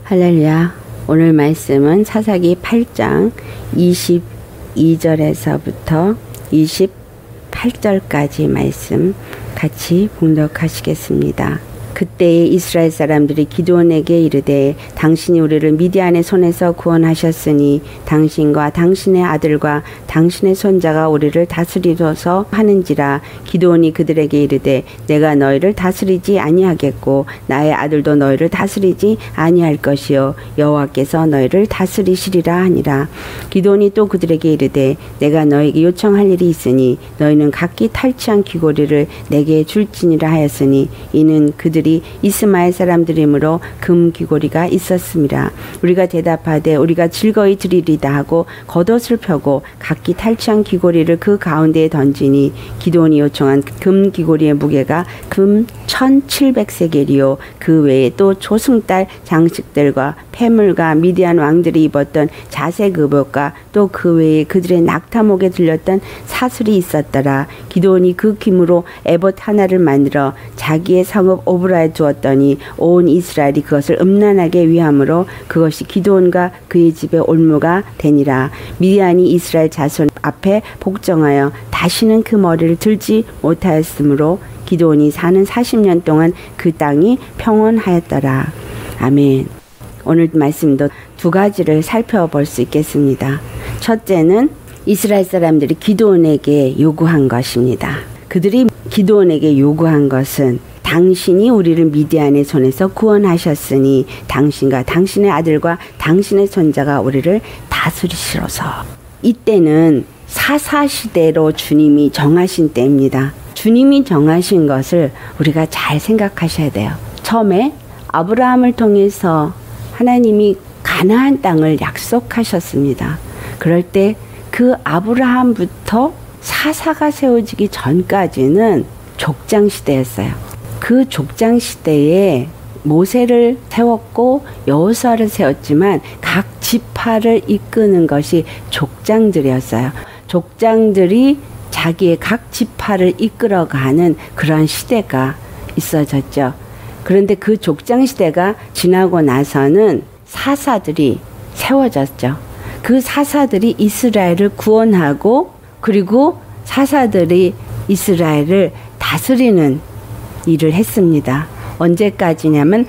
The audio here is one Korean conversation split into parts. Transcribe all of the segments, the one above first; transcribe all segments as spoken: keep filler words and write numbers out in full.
할렐루야. 오늘 말씀은 사사기 팔 장 이십이 절에서부터 이십팔 절까지 말씀 같이 봉독하시겠습니다. 그때에 이스라엘 사람들이 기드온에게 이르되 당신이 우리를 미디안의 손에서 구원하셨으니 당신과 당신의 아들과 당신의 손자가 우리를 다스리소서 하는지라. 기드온이 그들에게 이르되 내가 너희를 다스리지 아니하겠고 나의 아들도 너희를 다스리지 아니할 것이요 여호와께서 너희를 다스리시리라 하니라. 기드온이 또 그들에게 이르되 내가 너희에게 요청할 일이 있으니 너희는 각기 탈취한 귀고리를 내게 줄지니라 하였으니 이는 그들이 이스마엘 사람들이므로 금 귀고리가 있었습니다. 우리가 대답하되 우리가 즐거이 드리리다 하고 겉옷을 펴고 각기 탈취한 귀고리를 그 가운데에 던지니 기드온이 요청한 금 귀고리의 무게가 금 천칠백 세겔이요 그 외에 또 조승달 장식들과 폐물과 미디안 왕들이 입었던 자색 의복과 또 그 외에 그들의 낙타목에 들렸던 사슬이 있었더라. 기드온이 그 김으로 에봇 하나를 만들어 자기의 성읍 오브라에 두었더니 온 이스라엘이 그것을 음란하게 위함으로 그것이 기드온과 그의 집의 올무가 되니라. 미디안이 이스라엘 자손 앞에 복종하여 다시는 그 머리를 들지 못하였으므로 기드온이 사는 사십 년 동안 그 땅이 평온하였더라. 아멘. 오늘 말씀도 두 가지를 살펴볼 수 있겠습니다. 첫째는 이스라엘 사람들이 기드온에게 요구한 것입니다. 그들이 기드온에게 요구한 것은 당신이 우리를 미디안의 손에서 구원하셨으니 당신과 당신의 아들과 당신의 손자가 우리를 다스리시로서. 이때는 사사시대로 주님이 정하신 때입니다. 주님이 정하신 것을 우리가 잘 생각하셔야 돼요. 처음에 아브라함을 통해서 하나님이 가나안 땅을 약속하셨습니다. 그럴 때 그 아브라함부터 사사가 세워지기 전까지는 족장시대였어요. 그 족장시대에 모세를 세웠고 여호수아를 세웠지만 각 지파를 이끄는 것이 족장들이었어요. 족장들이 자기의 각 지파를 이끌어가는 그런 시대가 있어졌죠. 그런데 그 족장시대가 지나고 나서는 사사들이 세워졌죠. 그 사사들이 이스라엘을 구원하고 그리고 사사들이 이스라엘을 다스리는 일을 했습니다. 언제까지냐면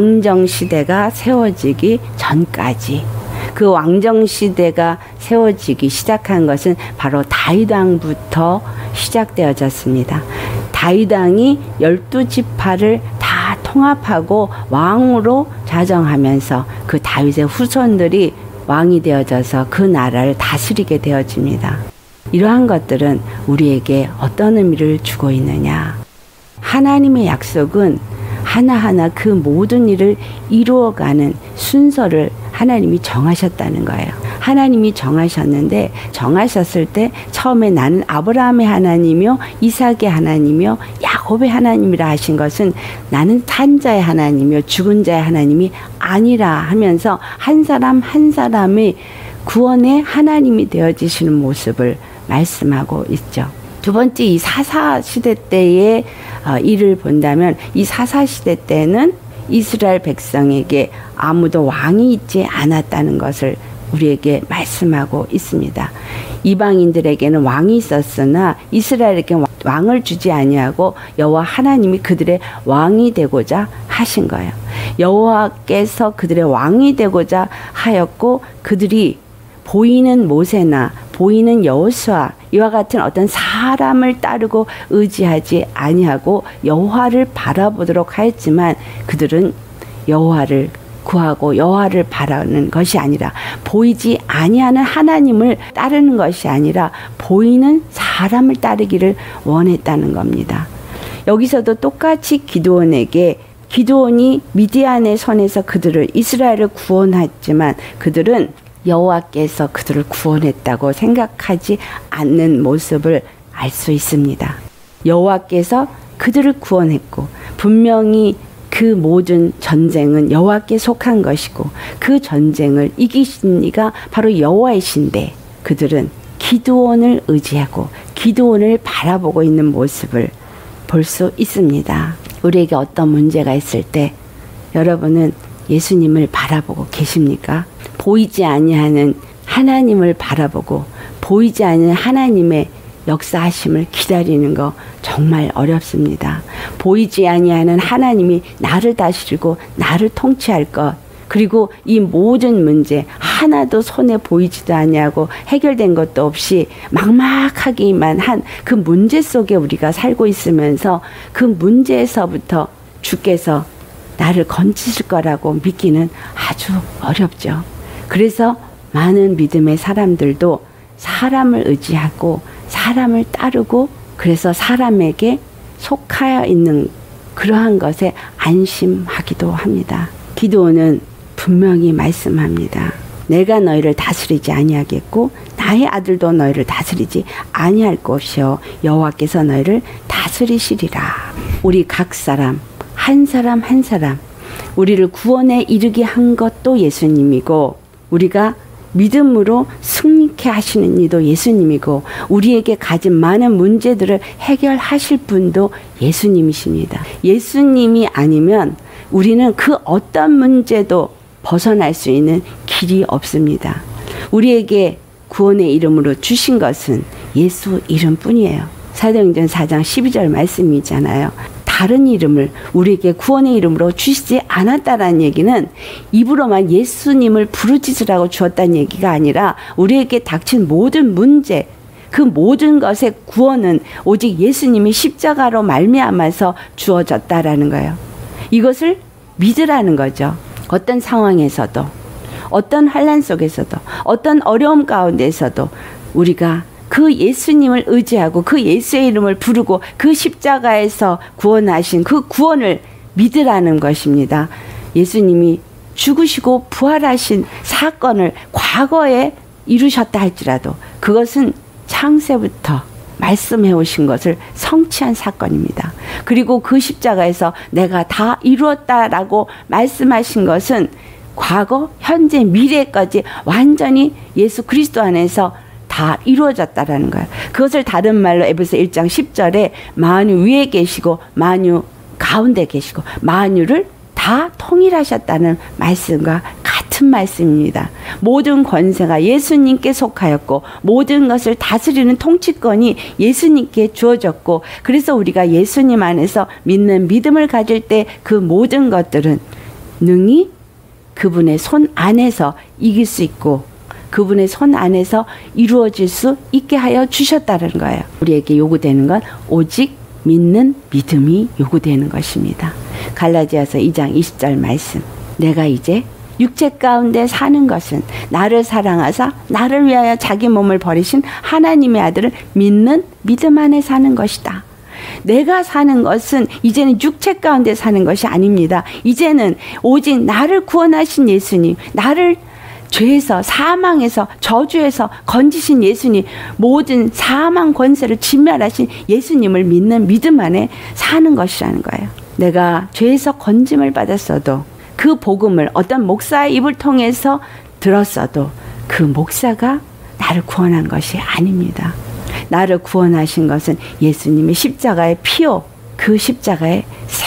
왕정시대가 세워지기 전까지. 그 왕정시대가 세워지기 시작한 것은 바로 다윗 왕부터 시작되어졌습니다. 다윗 왕이 열두 지파를 다 통합하고 왕으로 자정하면서 그 다윗의 후손들이 왕이 되어져서 그 나라를 다스리게 되어집니다. 이러한 것들은 우리에게 어떤 의미를 주고 있느냐? 하나님의 약속은 하나하나 그 모든 일을 이루어가는 순서를 하나님이 정하셨다는 거예요. 하나님이 정하셨는데 정하셨을 때 처음에 나는 아브라함의 하나님이요 이삭의 하나님이요 야곱의 하나님이라 하신 것은 나는 산 자의 하나님이요 죽은 자의 하나님이 아니라 하면서 한 사람 한 사람의 구원의 하나님이 되어지시는 모습을 말씀하고 있죠. 두 번째, 이 사사시대 때의 일을 본다면 이 사사시대 때는 이스라엘 백성에게 아무도 왕이 있지 않았다는 것을 우리에게 말씀하고 있습니다. 이방인들에게는 왕이 있었으나 이스라엘에게 왕을 주지 아니하고 여호와 하나님이 그들의 왕이 되고자 하신 거예요. 여호와께서 그들의 왕이 되고자 하였고 그들이 보이는 모세나 보이는 여호수아 이와 같은 어떤 사람을 따르고 의지하지 아니하고 여호와를 바라보도록 하였지만 그들은 여호와를 구하고 여호와를 바라는 것이 아니라 보이지 아니하는 하나님을 따르는 것이 아니라 보이는 사람을 따르기를 원했다는 겁니다. 여기서도 똑같이 기드온에게 기드온이 미디안의 손에서 그들을 이스라엘을 구원했지만 그들은 여호와께서 그들을 구원했다고 생각하지 않는 모습을 알 수 있습니다. 여호와께서 그들을 구원했고 분명히 그 모든 전쟁은 여호와께 속한 것이고 그 전쟁을 이기신 이가 바로 여호와이신데 그들은 기드온을 의지하고 기드온을 바라보고 있는 모습을 볼 수 있습니다. 우리에게 어떤 문제가 있을 때 여러분은 예수님을 바라보고 계십니까? 보이지 아니하는 하나님을 바라보고 보이지 않는 하나님의 역사하심을 기다리는 거 정말 어렵습니다. 보이지 아니하는 하나님이 나를 다스리고 나를 통치할 것, 그리고 이 모든 문제 하나도 손에 보이지도 아니하고 해결된 것도 없이 막막하기만 한 그 문제 속에 우리가 살고 있으면서 그 문제에서부터 주께서 나를 건지실 거라고 믿기는 아주 어렵죠. 그래서 많은 믿음의 사람들도 사람을 의지하고 사람을 따르고, 그래서 사람에게 속하여 있는 그러한 것에 안심하기도 합니다. 기드온은 분명히 말씀합니다. 내가 너희를 다스리지 아니하겠고 나의 아들도 너희를 다스리지 아니할 것이요 여호와께서 너희를 다스리시리라. 우리 각 사람 한 사람 한 사람 우리를 구원에 이르게 한 것도 예수님이고, 우리가 믿음으로 승리케 하시는 이도 예수님이고, 우리에게 가진 많은 문제들을 해결하실 분도 예수님이십니다. 예수님이 아니면 우리는 그 어떤 문제도 벗어날 수 있는 길이 없습니다. 우리에게 구원의 이름으로 주신 것은 예수 이름뿐이에요. 사도행전 사 장 십이 절 말씀이잖아요. 다른 이름을 우리에게 구원의 이름으로 주시지 않았다라는 얘기는 입으로만 예수님을 부르짖으라고 주었다는 얘기가 아니라 우리에게 닥친 모든 문제, 그 모든 것의 구원은 오직 예수님이 십자가로 말미암아서 주어졌다라는 거예요. 이것을 믿으라는 거죠. 어떤 상황에서도, 어떤 환난 속에서도, 어떤 어려움 가운데서도 우리가 그 예수님을 의지하고 그 예수의 이름을 부르고 그 십자가에서 구원하신 그 구원을 믿으라는 것입니다. 예수님이 죽으시고 부활하신 사건을 과거에 이루셨다 할지라도 그것은 창세부터 말씀해 오신 것을 성취한 사건입니다. 그리고 그 십자가에서 내가 다 이루었다라고 말씀하신 것은 과거, 현재, 미래까지 완전히 예수 그리스도 안에서 다 이루어졌다라는 거예요. 그것을 다른 말로 에베소 일 장 십 절에 만유 위에 계시고 만유 가운데 계시고 만유를 다 통일하셨다는 말씀과 같은 말씀입니다. 모든 권세가 예수님께 속하였고 모든 것을 다스리는 통치권이 예수님께 주어졌고, 그래서 우리가 예수님 안에서 믿는 믿음을 가질 때 그 모든 것들은 능히 그분의 손 안에서 이길 수 있고 그분의 손 안에서 이루어질 수 있게 하여 주셨다는 거예요. 우리에게 요구되는 건 오직 믿는 믿음이 요구되는 것입니다. 갈라디아서 이 장 이십 절 말씀. 내가 이제 육체 가운데 사는 것은 나를 사랑하사 나를 위하여 자기 몸을 버리신 하나님의 아들을 믿는 믿음 안에 사는 것이다. 내가 사는 것은 이제는 육체 가운데 사는 것이 아닙니다. 이제는 오직 나를 구원하신 예수님, 나를 죄에서 사망에서 저주에서 건지신 예수님, 모든 사망 권세를 진멸하신 예수님을 믿는 믿음 안에 사는 것이라는 거예요. 내가 죄에서 건짐을 받았어도 그 복음을 어떤 목사의 입을 통해서 들었어도 그 목사가 나를 구원한 것이 아닙니다. 나를 구원하신 것은 예수님의 십자가의 피요 그 십자가의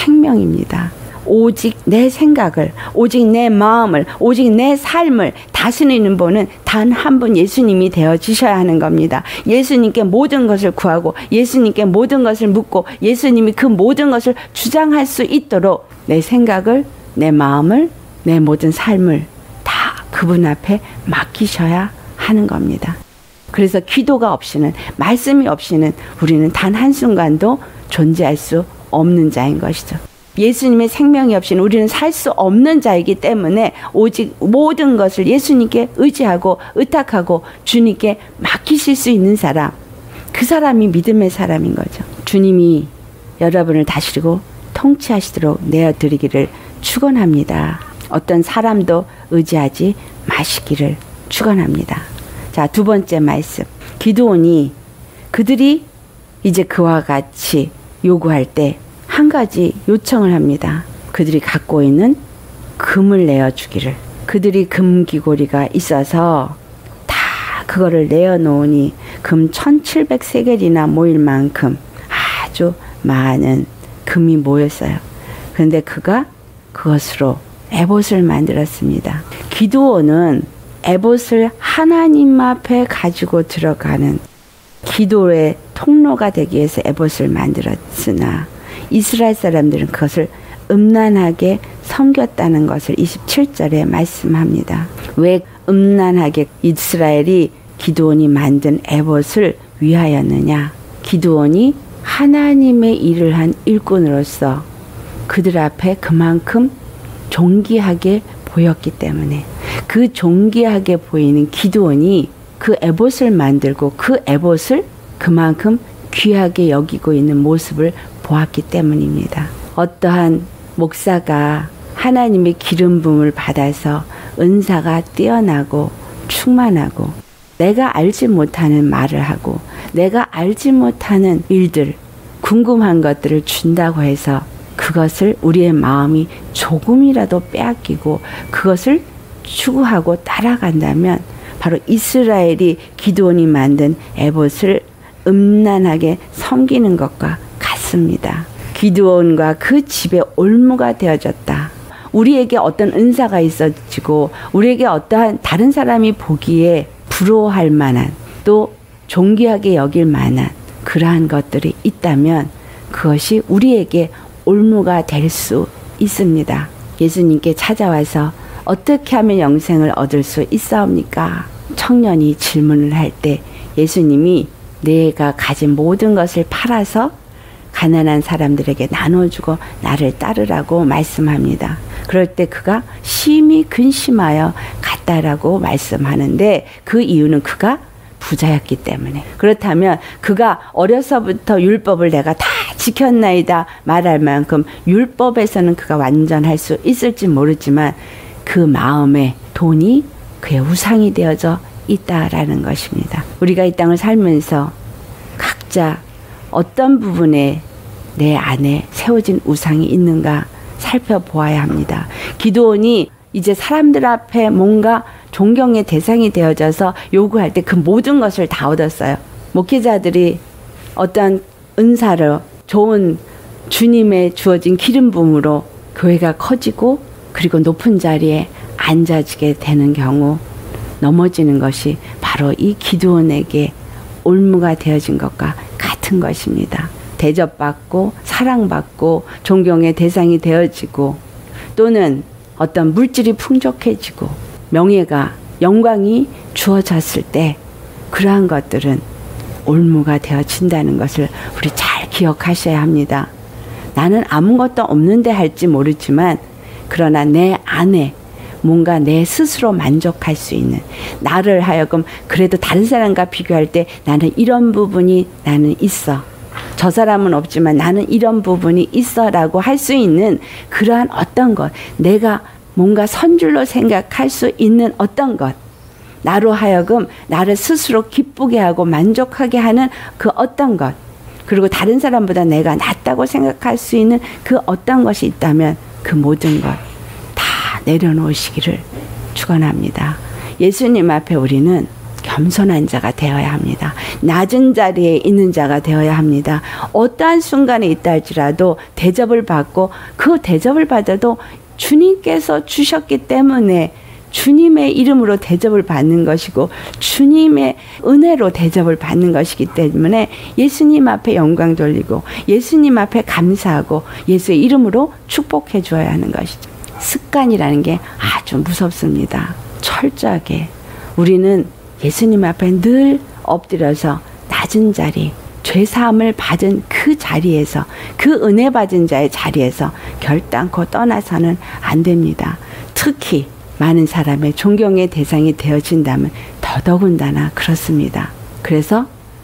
생명입니다. 오직 내 생각을, 오직 내 마음을, 오직 내 삶을 다스리는 분은 단 한 분 예수님이 되어지셔야 하는 겁니다. 예수님께 모든 것을 구하고 예수님께 모든 것을 묻고 예수님이 그 모든 것을 주장할 수 있도록 내 생각을, 내 마음을, 내 모든 삶을 다 그분 앞에 맡기셔야 하는 겁니다. 그래서 기도가 없이는, 말씀이 없이는 우리는 단 한순간도 존재할 수 없는 자인 것이죠. 예수님의 생명이 없이는 우리는 살 수 없는 자이기 때문에 오직 모든 것을 예수님께 의지하고 의탁하고 주님께 맡기실 수 있는 사람, 그 사람이 믿음의 사람인 거죠. 주님이 여러분을 다스리고 통치하시도록 내어드리기를 축원합니다. 어떤 사람도 의지하지 마시기를 축원합니다. 자, 두 번째 말씀. 기드온이 그들이 이제 그와 같이 요구할 때 한 가지 요청을 합니다. 그들이 갖고 있는 금을 내어주기를. 그들이 금 귀고리가 있어서 다 그거를 내어놓으니 금 천칠백 세겔이나 모일 만큼 아주 많은 금이 모였어요. 그런데 그가 그것으로 에봇을 만들었습니다. 기드온은 에봇을 하나님 앞에 가지고 들어가는 기도의 통로가 되기 위해서 에봇을 만들었으나 이스라엘 사람들은 그것을 음란하게 섬겼다는 것을 이십칠 절에 말씀합니다. 왜 음란하게 이스라엘이 기드온이 만든 에봇을 위하였느냐? 기드온이 하나님의 일을 한 일꾼으로서 그들 앞에 그만큼 존귀하게 보였기 때문에 그 존귀하게 보이는 기드온이 그 에봇을 만들고 그 에봇을 그만큼 귀하게 여기고 있는 모습을 보았기 때문입니다. 어떠한 목사가 하나님의 기름 부음을 받아서 은사가 뛰어나고 충만하고 내가 알지 못하는 말을 하고 내가 알지 못하는 일들, 궁금한 것들을 준다고 해서 그것을 우리의 마음이 조금이라도 빼앗기고 그것을 추구하고 따라간다면 바로 이스라엘이 기드온이 만든 에봇을 음란하게 섬기는 것과 같습니다. 기드온과 그 집에 올무가 되어졌다. 우리에게 어떤 은사가 있어지고 우리에게 어떠한 다른 사람이 보기에 부러워할 만한 또 존귀하게 여길 만한 그러한 것들이 있다면 그것이 우리에게 올무가 될 수 있습니다. 예수님께 찾아와서 어떻게 하면 영생을 얻을 수 있사옵니까? 청년이 질문을 할 때 예수님이 내가 가진 모든 것을 팔아서 가난한 사람들에게 나눠주고 나를 따르라고 말씀합니다. 그럴 때 그가 심히 근심하여 갔다라고 말씀하는데 그 이유는 그가 부자였기 때문에. 그렇다면 그가 어려서부터 율법을 내가 다 지켰나이다 말할 만큼 율법에서는 그가 완전할 수 있을지 모르지만 그 마음에 돈이 그의 우상이 되어져 있다라는 것입니다. 우리가 이 땅을 살면서 각자 어떤 부분에 내 안에 세워진 우상이 있는가 살펴보아야 합니다. 기드온이 이제 사람들 앞에 뭔가 존경의 대상이 되어져서 요구할 때 그 모든 것을 다 얻었어요. 목회자들이 어떤 은사로 좋은 주님의 주어진 기름 부음으로 교회가 커지고 그리고 높은 자리에 앉아지게 되는 경우 넘어지는 것이 바로 이 기드온에게 올무가 되어진 것과 같은 것입니다. 대접받고 사랑받고 존경의 대상이 되어지고 또는 어떤 물질이 풍족해지고 명예가 영광이 주어졌을 때 그러한 것들은 올무가 되어진다는 것을 우리 잘 기억하셔야 합니다. 나는 아무것도 없는데 할지 모르지만 그러나 내 안에 뭔가 내 스스로 만족할 수 있는 나를 하여금 그래도 다른 사람과 비교할 때 나는 이런 부분이 나는 있어. 저 사람은 없지만 나는 이런 부분이 있어 라고 할 수 있는 그러한 어떤 것 내가 뭔가 선줄로 생각할 수 있는 어떤 것 나로 하여금 나를 스스로 기쁘게 하고 만족하게 하는 그 어떤 것 그리고 다른 사람보다 내가 낫다고 생각할 수 있는 그 어떤 것이 있다면 그 모든 것 다 내려놓으시기를 축원합니다. 예수님 앞에 우리는 겸손한 자가 되어야 합니다. 낮은 자리에 있는 자가 되어야 합니다. 어떠한 순간에 있다 할지라도 대접을 받고 그 대접을 받아도 주님께서 주셨기 때문에 주님의 이름으로 대접을 받는 것이고 주님의 은혜로 대접을 받는 것이기 때문에 예수님 앞에 영광 돌리고 예수님 앞에 감사하고 예수의 이름으로 축복해 주어야 하는 것이죠. 습관이라는 게 아주 무섭습니다. 철저하게 우리는 예수님 앞에 늘 엎드려서 낮은 자리 죄사함을 받은 그 자리에서 그 은혜 받은 자의 자리에서 결단코 떠나서는 안 됩니다. 특히 많은 사람의 존경의 대상이 되어진다면 더더군다나 그렇습니다. 그래서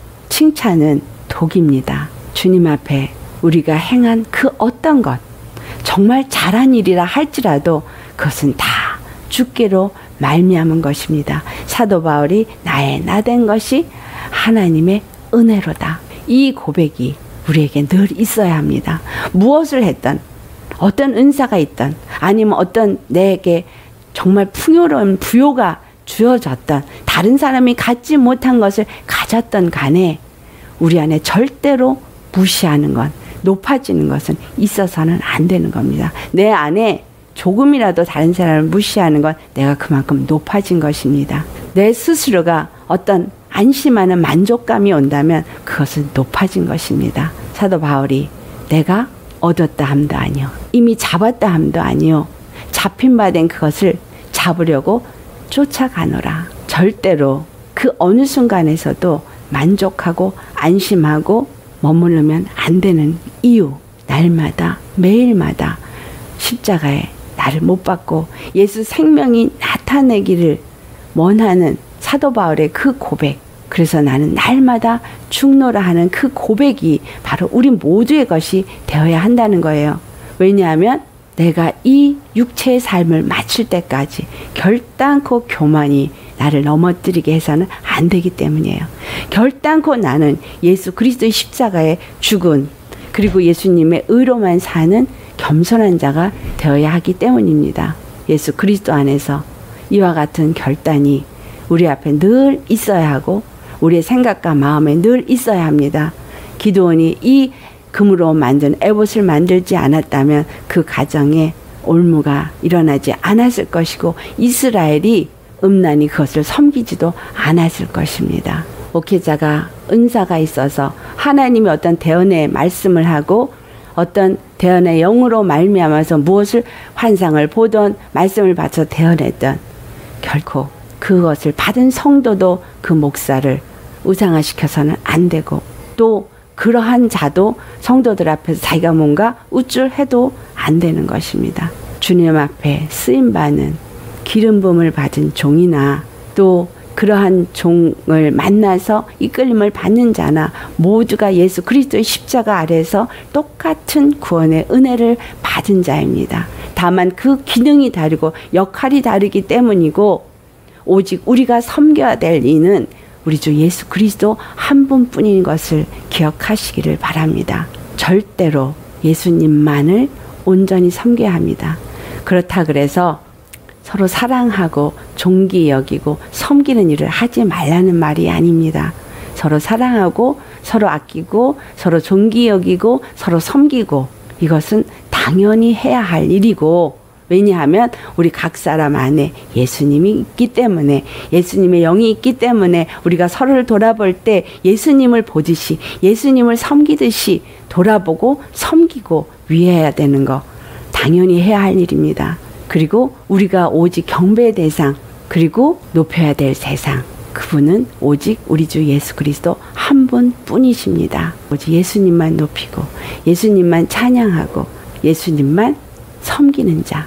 칭찬은 독입니다. 주님 앞에 우리가 행한 그 어떤 것 정말 잘한 일이라 할지라도 그것은 다 주께로 말미암은 것입니다. 사도 바울이 나의 나된 것이 하나님의 은혜로다. 이 고백이 우리에게 늘 있어야 합니다. 무엇을 했던 어떤 은사가 있던 아니면 어떤 내게 정말 풍요로운 부요가 주어졌던 다른 사람이 갖지 못한 것을 가졌던 간에 우리 안에 절대로 무시하는 것 높아지는 것은 있어서는 안 되는 겁니다. 내 안에 조금이라도 다른 사람을 무시하는 건 내가 그만큼 높아진 것입니다. 내 스스로가 어떤 안심하는 만족감이 온다면 그것은 높아진 것입니다. 사도 바울이 내가 얻었다 함도 아니요, 이미 잡았다 함도 아니요, 잡힌 바 된 그것을 잡으려고 쫓아가노라. 절대로 그 어느 순간에서도 만족하고 안심하고 머무르면 안 되는 이유, 날마다 매일마다 십자가에 나를 못 박고 예수 생명이 나타내기를 원하는 사도 바울의 그 고백, 그래서 나는 날마다 죽노라 하는 그 고백이 바로 우리 모두의 것이 되어야 한다는 거예요. 왜냐하면 내가 이 육체의 삶을 마칠 때까지 결단코 교만이 나를 넘어뜨리게 해서는 안 되기 때문이에요. 결단코 나는 예수 그리스도의 십자가에 죽은, 그리고 예수님의 의로만 사는 겸손한 자가 되어야 하기 때문입니다. 예수 그리스도 안에서 이와 같은 결단이 우리 앞에 늘 있어야 하고 우리의 생각과 마음에 늘 있어야 합니다. 기드온이 이 금으로 만든 에봇을 만들지 않았다면 그 가정에 올무가 일어나지 않았을 것이고 이스라엘이 음란히 그것을 섬기지도 않았을 것입니다. 목회자가 은사가 있어서 하나님이 어떤 대언의 말씀을 하고 어떤 대언의 영으로 말미암아서 무엇을 환상을 보던 말씀을 받쳐 대언했던, 결코 그것을 받은 성도도 그 목사를 우상화시켜서는 안 되고, 또 그러한 자도 성도들 앞에서 자기가 뭔가 우쭐해도 안 되는 것입니다. 주님 앞에 쓰임받는 기름 부음을 받은 종이나 또 그러한 종을 만나서 이끌림을 받는 자나 모두가 예수 그리스도의 십자가 아래에서 똑같은 구원의 은혜를 받은 자입니다. 다만 그 기능이 다르고 역할이 다르기 때문이고, 오직 우리가 섬겨야 될 이는 우리 주 예수 그리스도 한 분뿐인 것을 기억하시기를 바랍니다. 절대로 예수님만을 온전히 섬겨야 합니다. 그렇다 그래서 서로 사랑하고 존귀 여기고 섬기는 일을 하지 말라는 말이 아닙니다. 서로 사랑하고 서로 아끼고 서로 존귀 여기고 서로 섬기고, 이것은 당연히 해야 할 일이고, 왜냐하면 우리 각 사람 안에 예수님이 있기 때문에, 예수님의 영이 있기 때문에 우리가 서로를 돌아볼 때 예수님을 보듯이, 예수님을 섬기듯이 돌아보고 섬기고 위해야 되는 거 당연히 해야 할 일입니다. 그리고 우리가 오직 경배의 대상, 그리고 높여야 될 세상, 그분은 오직 우리 주 예수 그리스도 한 분뿐이십니다. 오직 예수님만 높이고 예수님만 찬양하고 예수님만 섬기는 자.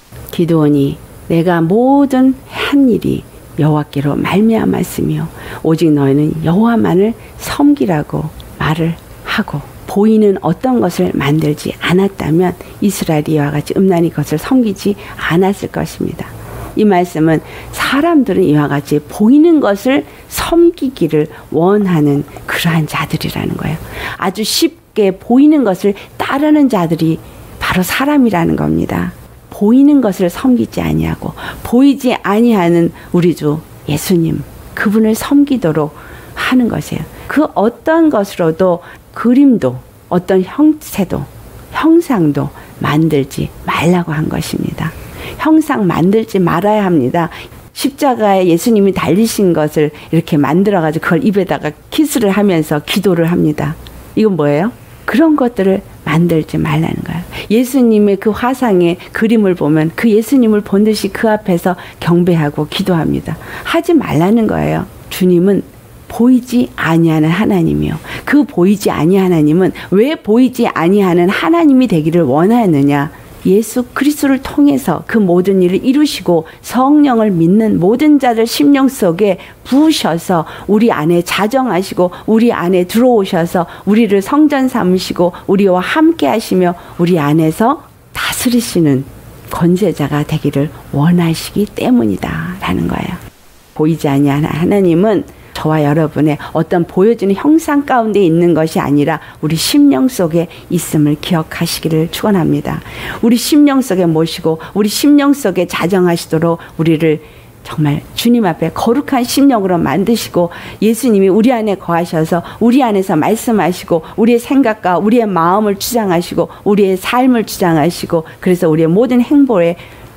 기드온이 내가 모든 한 일이 여호와께로 말미암았으며 오직 너희는 여호와만을 섬기라고 말을 하고, 보이는 어떤 것을 만들지 않았다면 이스라엘이 이와 같이 음란히 그것을 섬기지 않았을 것입니다. 이 말씀은 사람들은 이와 같이 보이는 것을 섬기기를 원하는 그러한 자들이라는 거예요. 아주 쉽게 보이는 것을 따르는 자들이 바로 사람이라는 겁니다. 보이는 것을 섬기지 아니하고 보이지 아니하는 우리 주 예수님, 그분을 섬기도록 하는 것이에요. 그 어떤 것으로도, 그림도 어떤 형체도 형상도 만들지 말라고 한 것입니다. 형상 만들지 말아야 합니다. 십자가에 예수님이 달리신 것을 이렇게 만들어가지고 그걸 입에다가 키스를 하면서 기도를 합니다. 이건 뭐예요? 그런 것들을 만들지 말라는 거예요. 예수님의 그 화상의 그림을 보면 그 예수님을 본 듯이 그 앞에서 경배하고 기도합니다. 하지 말라는 거예요. 주님은 보이지 아니하는 하나님이요. 그 보이지 아니하는 하나님은 왜 보이지 아니하는 하나님이 되기를 원하느냐? 예수 그리스도를 통해서 그 모든 일을 이루시고 성령을 믿는 모든 자들 심령 속에 부으셔서 우리 안에 자정하시고 우리 안에 들어오셔서 우리를 성전 삼으시고 우리와 함께 하시며 우리 안에서 다스리시는 권세자가 되기를 원하시기 때문이다 라는 거예요. 보이지 아니하는 하나님은 저와 여러분의 어떤 보여지는 형상 가운데 있는 것이 아니라 우리 심령 속에 있음을 기억하시기를 축원합니다. 우리 심령 속에 모시고 우리 심령 속에 자정하시도록 우리를 정말 주님 앞에 거룩한 심령으로 만드시고 예수님이 우리 안에 거하셔서 우리 안에서 말씀하시고 우리의 생각과 우리의 마음을 주장하시고 우리의 삶을 주장하시고 그래서 우리의 모든 행보의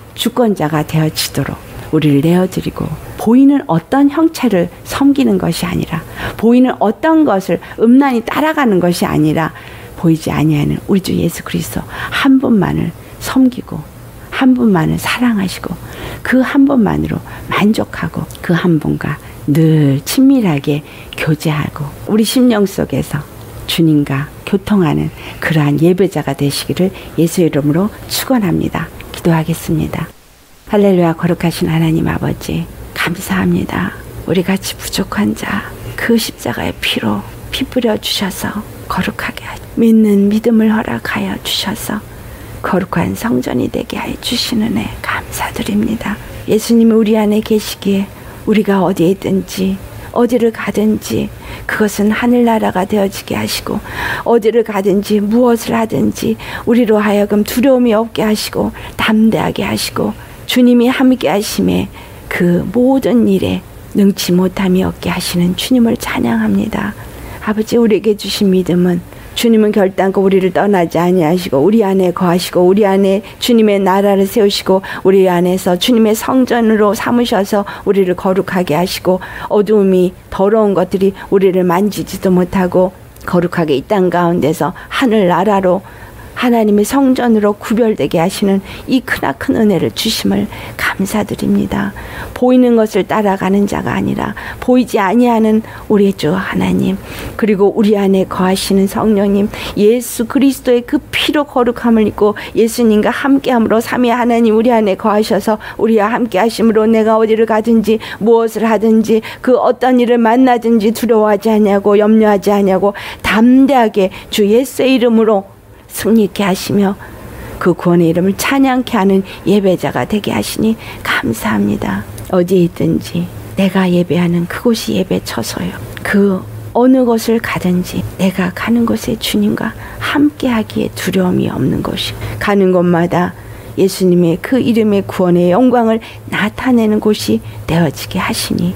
주권자가 되어지도록 우리를 내어드리고 보이는 어떤 형체를 섬기는 것이 아니라 보이는 어떤 것을 음란히 따라가는 것이 아니라 보이지 아니하는 우리 주 예수 그리스도 한 분만을 섬기고 한 분만을 사랑하시고 그 한 분만으로 만족하고 그 한 분과 늘 친밀하게 교제하고 우리 심령 속에서 주님과 교통하는 그러한 예배자가 되시기를 예수 이름으로 축원합니다. 기도하겠습니다. 할렐루야. 거룩하신 하나님 아버지 감사합니다. 우리같이 부족한 자 그 십자가의 피로 피 뿌려 주셔서 거룩하게 하시 믿는 믿음을 허락하여 주셔서 거룩한 성전이 되게 해 주시는 애 감사드립니다. 예수님이 우리 안에 계시기에 우리가 어디에 있든지 어디를 가든지 그것은 하늘나라가 되어지게 하시고 어디를 가든지 무엇을 하든지 우리로 하여금 두려움이 없게 하시고 담대하게 하시고 주님이 함께 하심에 그 모든 일에 능치 못함이 없게 하시는 주님을 찬양합니다. 아버지 우리에게 주신 믿음은 주님은 결단코 우리를 떠나지 아니하시고 우리 안에 거하시고 우리 안에 주님의 나라를 세우시고 우리 안에서 주님의 성전으로 삼으셔서 우리를 거룩하게 하시고 어두움이 더러운 것들이 우리를 만지지도 못하고 거룩하게 이 땅 가운데서 하늘나라로 하나님의 성전으로 구별되게 하시는 이 크나큰 은혜를 주심을 감사드립니다. 보이는 것을 따라가는 자가 아니라 보이지 아니하는 우리 주 하나님 그리고 우리 안에 거하시는 성령님 예수 그리스도의 그 피로 거룩함을 입고 예수님과 함께함으로 삼위 하나님 우리 안에 거하셔서 우리와 함께 하심으로 내가 어디를 가든지 무엇을 하든지 그 어떤 일을 만나든지 두려워하지 아니하고 염려하지 아니하고 담대하게 주 예수의 이름으로 승리케 하시며 그 구원의 이름을 찬양케 하는 예배자가 되게 하시니 감사합니다. 어디에 있든지 내가 예배하는 그곳이 예배처소요. 그 어느 곳을 가든지 내가 가는 곳에 주님과 함께하기에 두려움이 없는 곳이 가는 곳마다 예수님의 그 이름의 구원의 영광을 나타내는 곳이 되어지게 하시니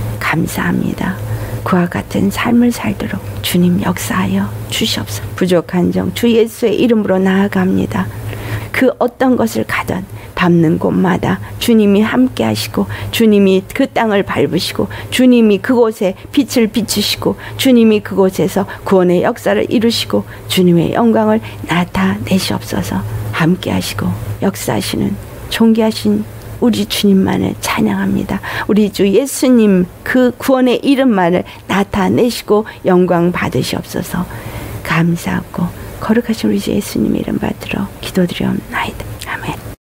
감사합니다. 그와 같은 삶을 살도록 주님 역사하여 주시옵소서. 부족한 점 주 예수의 이름으로 나아갑니다. 그 어떤 것을 가든 밟는 곳마다 주님이 함께 하시고 주님이 그 땅을 밟으시고 주님이 그곳에 빛을 비추시고 주님이 그곳에서 구원의 역사를 이루시고 주님의 영광을 나타내시옵소서. 함께 하시고 역사하시는 존귀하신 우리 주님만을 찬양합니다. 우리 주 예수님 그 구원의 이름만을 나타내시고 영광 받으시옵소서. 감사하고 거룩하신 우리 주 예수님 이름 받들어 기도드리옵나이다.